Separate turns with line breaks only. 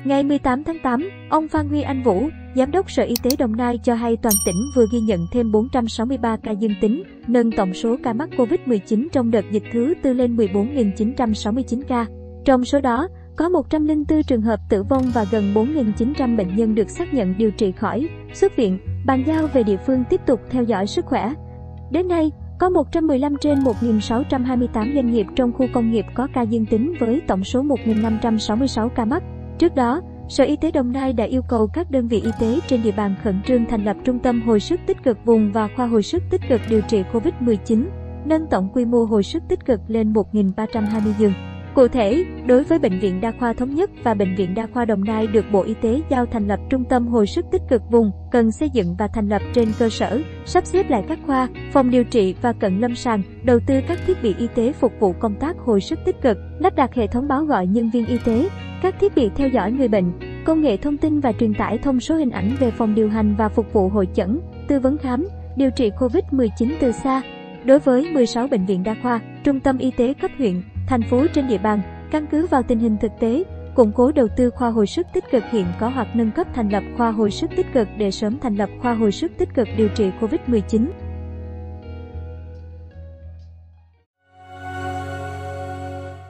Ngày 18 tháng 8, ông Phan Huy Anh Vũ, Giám đốc Sở Y tế Đồng Nai cho hay toàn tỉnh vừa ghi nhận thêm 463 ca dương tính, nâng tổng số ca mắc Covid-19 trong đợt dịch thứ tư lên 14.969 ca. Trong số đó, có 104 trường hợp tử vong và gần 4.900 bệnh nhân được xác nhận điều trị khỏi, xuất viện, bàn giao về địa phương tiếp tục theo dõi sức khỏe. Đến nay, có 115 trên 1.628 doanh nghiệp trong khu công nghiệp có ca dương tính với tổng số 1.566 ca mắc. Trước đó, Sở Y tế Đồng Nai đã yêu cầu các đơn vị y tế trên địa bàn khẩn trương thành lập trung tâm hồi sức tích cực vùng và khoa hồi sức tích cực điều trị Covid-19, nâng tổng quy mô hồi sức tích cực lên 1.320 giường. Cụ thể, đối với Bệnh viện Đa khoa Thống nhất và Bệnh viện Đa khoa Đồng Nai được Bộ Y tế giao thành lập trung tâm hồi sức tích cực vùng, cần xây dựng và thành lập trên cơ sở, sắp xếp lại các khoa, phòng điều trị và cận lâm sàng, đầu tư các thiết bị y tế phục vụ công tác hồi sức tích cực, lắp đặt hệ thống báo gọi nhân viên y tế, các thiết bị theo dõi người bệnh, công nghệ thông tin và truyền tải thông số hình ảnh về phòng điều hành và phục vụ hội chẩn, tư vấn khám, điều trị Covid-19 từ xa. Đối với 16 bệnh viện đa khoa, trung tâm y tế cấp huyện, thành phố trên địa bàn, căn cứ vào tình hình thực tế, củng cố đầu tư khoa hồi sức tích cực hiện có hoặc nâng cấp thành lập khoa hồi sức tích cực để sớm thành lập khoa hồi sức tích cực điều trị Covid-19.